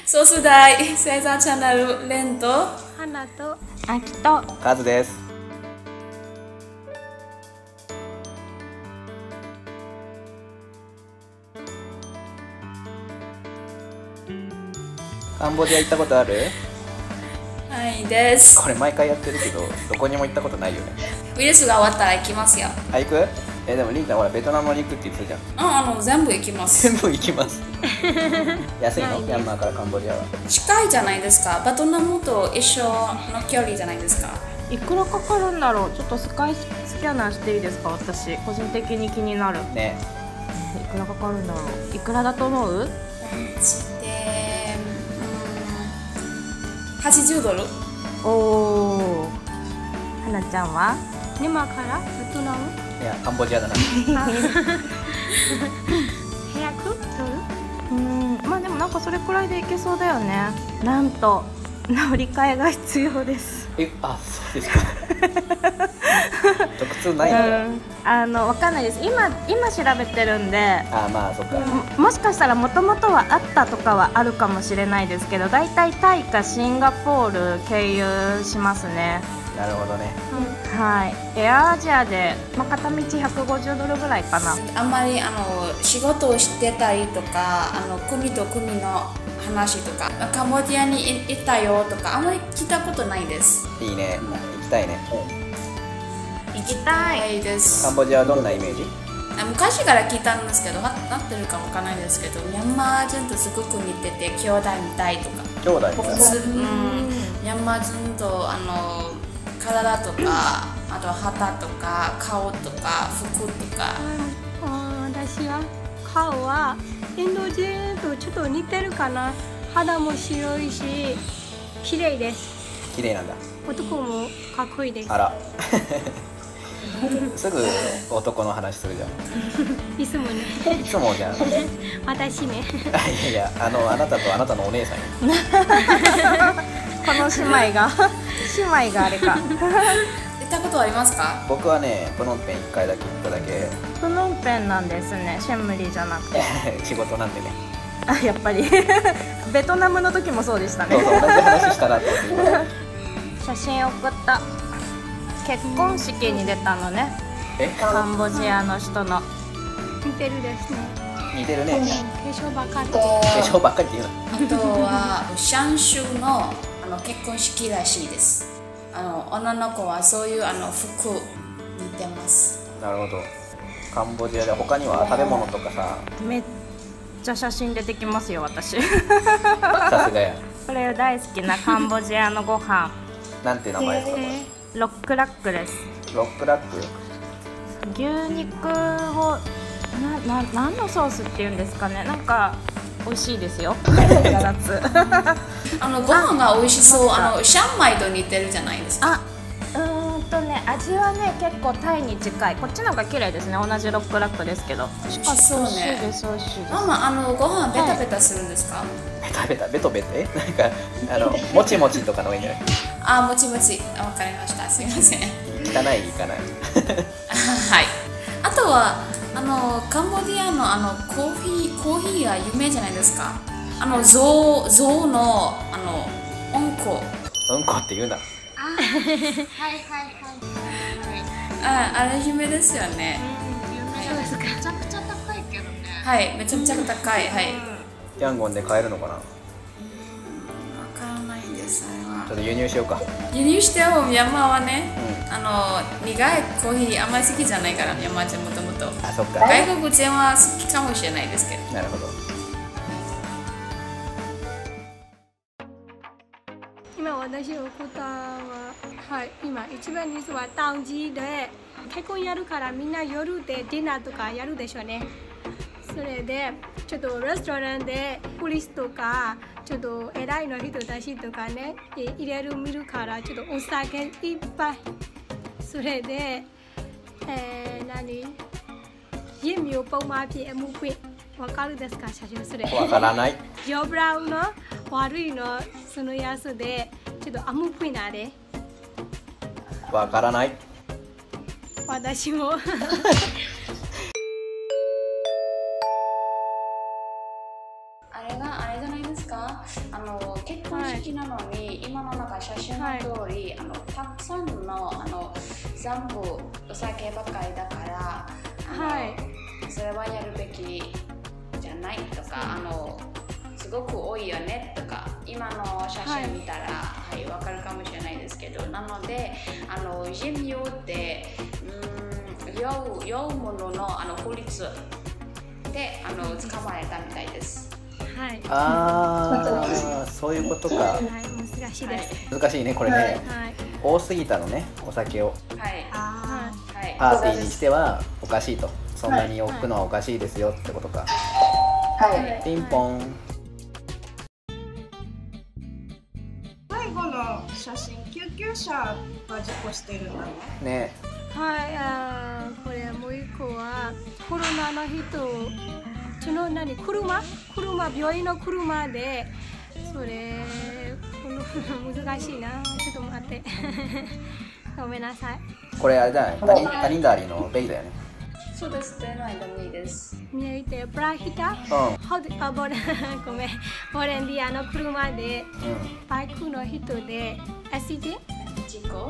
ソース大星座チャンネルレンと花とあきとカズです。カンボジア行ったことある？ はいです。 これ毎回やってるけどどこにも行ったことないよね。 ウイルスが終わったら行きますよ。 あ、行く？でもりんちゃんほらベトナムに行くって言ってたじゃん。 全部行きます。 全部行きます安いの？ミャンマーからカンボジアは近いじゃないですか。ベトナムと一緒の距離じゃないですか。 いくらかかるんだろう。ちょっとスカイスキャナーしていいですか？私個人的に気になるね。 いくらかかるんだろう。いくらだと思う？ 80ドル。 おお。花ちゃんは？ミャンマーからベトナム？ いやカンボジアだな 100ドル？まあでもなんかそれくらいでいけそうだよね。なんと乗り換えが必要です。 あ、そうですか直通ないの？ わかんないです。今調べてるんで、 まあそっか、 もしかしたらもともとはあったとかはあるかもしれないですけど、だいたいタイかシンガポール経由しますね。 なるほどね、 はい。エアアジアで、片道150ドルぐらいかな。 あんまり仕事をしてたりとか国と国の話とかカンボジアに行ったよとかあんまり聞いたことないです。 いいね、行きたいね。 行きたいです。 カンボジアはどんなイメージ？ 昔から聞いたんですけど、なってるかわかんないですけど、ミャンマー人とすごく似てて兄弟みたいとか。 兄弟みたいな。 ミャンマー人と体とか、あと旗とか顔とか服とか。 私は顔はインド人とちょっと似てるかな。肌も白いし綺麗です。 綺麗なんだ。 男もかっこいいです。 あらすぐ男の話するじゃんいつもねいつもじゃん私ねいやあなたとあなたのお姉さんよこの姉妹が姉妹があれか行ったことありますか？ 僕はね、プノンペン1回だけ行っただけ。 プノンペンなんですね。シェンムリじゃなくて仕事なんでね。 やっぱりベトナムの時もそうでしたね。 同じ話したなって写真送った。結婚式に出たのね。カンボジアの人の。 似てるですね。 似てるね。 化粧ばかり。 化粧ばっかりって言うな。あとはシャンシュの結婚式らしいです。女の子はそういう服似てます。 なるほど。カンボジアで他には食べ物とかさ。 めっちゃ写真出てきますよ私。 さすがや。 これ大好きなカンボジアのご飯。 なんて名前ですかこれ？ ロックラックです。 ロックラック？ 牛肉を何のソースっていうんですかね。なんか美味しいですよ。 ご飯が美味しそう。シャンマイと似てるじゃないですか。 味はね結構タイに近い。こっちの方が綺麗ですね。同じロックラックですけど。 美味しそうね。 美味しいです。美味しいです。 ママご飯ベタベタするんですか？ ベタベタベトベトなんかもちもちとかの方がいいんじゃない？ もちもち。わかりました。すいません。 汚いかなはい。あとはカンボジアのコーヒーが有名じゃないですか。象のうんこ。 うんこって言うな。 あれ有名ですよね。 めちゃくちゃ高いけどね。 はい、めちゃくちゃ高い。はい。 ヤンゴンで買えるのかな？わからないです。 ちょっと輸入しようか。 輸入してもミャンマーはね、苦いコーヒーあんまり好きじゃないから、ミャンマー人もともと。 あ、そっか。 外国人は好きかもしれないですけど。 なるほど。 今私の答えは、今一番実は淡路で結婚やるからみんな夜でディナーとかやるでしょうね。それでちょっとレストランでポリスとかちょっと偉いの人たちとかね入れる見るからちょっとお酒いっぱい。それで家見をポンマーピームピわかるですか？写真それわからない。 ジョブラウンの悪いのそのやつでちょっとアムピなでわからない。 私もあれじゃないですか？ 結婚式なのに、今のなんか写真の通り、たくさんの全部お酒ばっかりだから、それはやるべきじゃないとか、すごく多いよねとか、今の写真見たら、わかるかもしれないですけど、なので人によって酔うものの法律で捕まえたみたいです。 そういうことか。 難しいです。 難しいねこれね。多すぎたのね、お酒を。パーティーにしてはおかしいと。そんなに置くのはおかしいですよってことか。ピンポン。 最後の写真、救急車が事故してるんだね。 これもう一個はコロナの人、車、病院の車で、それ難しいな、ちょっと待って。ごめんなさい。 これあれじゃない、タニンダーリのベイだよね。 そうです、手の間にです。 見えて、ブラヒタ、ごめん、ボレンディアの車で、バイクの人で、アシデ事故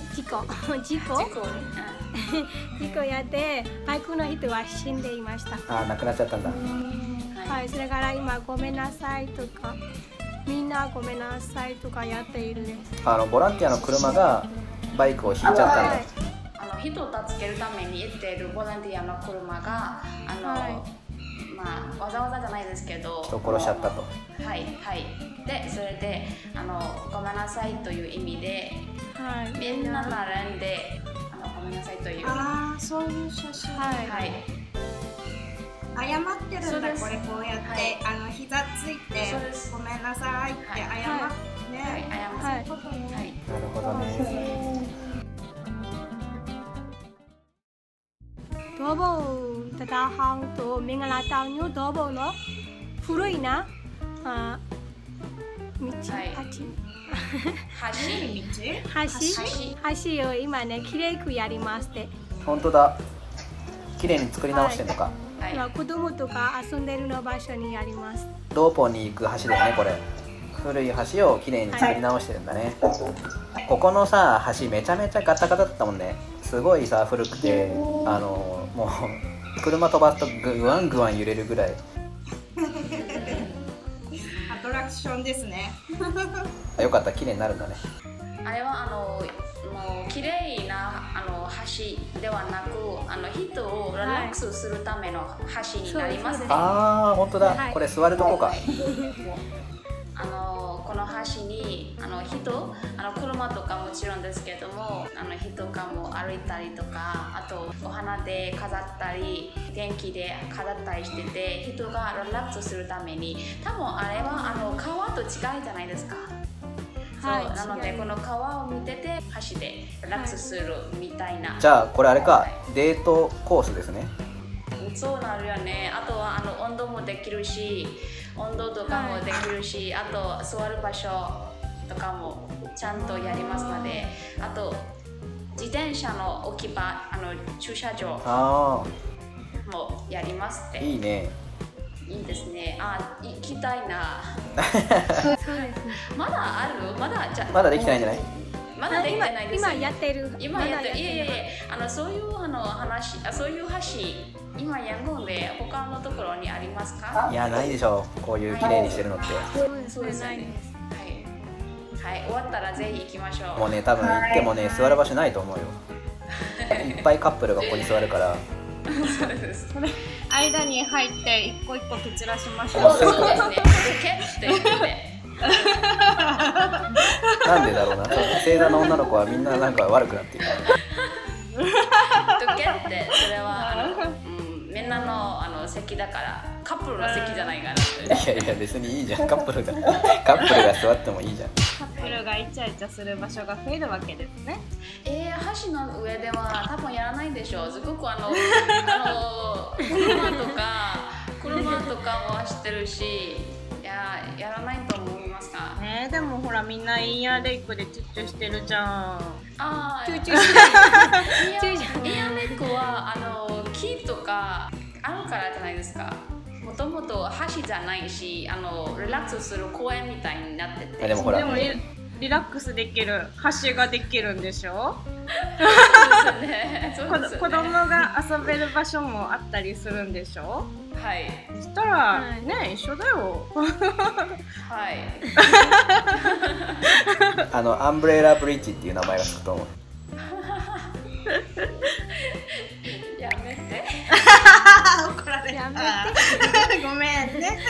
やって、バイクの人は死んでいました。 亡くなっちゃったんだ。 それから今、ごめんなさいとか、みんなごめんなさいとかやっているです。 ボランティアの車がバイクを引いちゃったんだ。 人を助けるために行っているボランティアの車がわざわざじゃないですけど、 人を殺しちゃったと。 で、それでごめんなさいという意味で、みんな並んでごめんなさいという。 そういう写真。謝ってるんだ、これこうやって膝ついてごめんなさいって謝ってね。 なるほどね。 ドボタタハンとミンガラタウンのドボの古いな道、橋を今ね、きれいくやりまして。 本当だ。きれいに作り直してんのか。 子供とか遊んでるの場所にあります。 ローポンに行く橋だよね、これ。古い橋をきれいに作り直してるんだね。ここのさ、橋めちゃめちゃガタガタだったもんね。すごいさ、古くて、もう車飛ばすとグワングワン揺れるぐらい。 アトラクションですね。 よかった、綺麗になるんだね。 あれはもう綺麗な橋ではなく、人をリラックスするための橋になりますね。 本当だ。これ座るとこか。 この橋に人、車とかもちろんですけども、人がも歩いたりとか、あとお花で飾ったり、電気で飾ったりしてて、人がリラックスするために、多分あれは川と違いじゃないですか。なのでこの川を見てて橋でリラックスするみたいな。 じゃあこれあれか、デートコースですね。 そうなるよね。あとは温度もできるし、温度とかもできるし、あと座る場所とかもちゃんとやりますので、あと自転車の置き場、駐車場もやりますって。 いいね。 いいですね。行きたいな。まだある？まだできてないんじゃない？ まだできてないです。 今やってる。 そういう話、そういう橋、今ヤンゴンで他のところにありますか？ いや、ないでしょう。こういう綺麗にしてるのって。 そうですね。終わったらぜひ行きましょう。 もうね、多分行ってもね、座る場所ないと思うよ。いっぱいカップルがここに座るから。 そうです。 間に入って一個一個蹴散らしましょう。 そうですね。蹴って言って。 なんでだろうな。星座の女の子はみんななんか悪くなっている。 蹴ってそれはみんなの席だから、カップルの席じゃないから。 いや別にいいじゃん。カップルが座ってもいいじゃん。 カップルがイチャイチャする場所が増えるわけですね。 橋の上では多分やらないでしょう。すごく車とかも走ってるし、やらないと思いますか？ でもほら、みんなインヤーレイクでチュッチュしてるじゃん。 チュッチュしてる。インヤーレイクは木とかあるからじゃないですか。 もともと橋じゃないし、リラックスする公園みたいになってて。 でもほら、 リラックスできる橋ができるんでしょ。 そうですね。そうですね。 子供が遊べる場所もあったりするんでしょ。 はい。 そしたらね、一緒だよ。 はい。 アンブレラブリッジっていう名前がつくと思う。 やめて。 怒られやめて。ごめんね。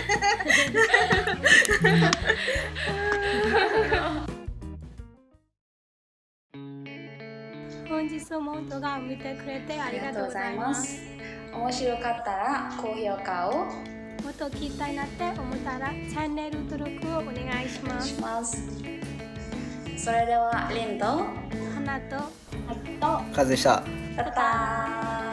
本日も動画を見てくれてありがとうございます。 面白かったら高評価を。 もっと聞きたいなって思ったらチャンネル登録をお願いします。 それではリンと花とカズでした。 また。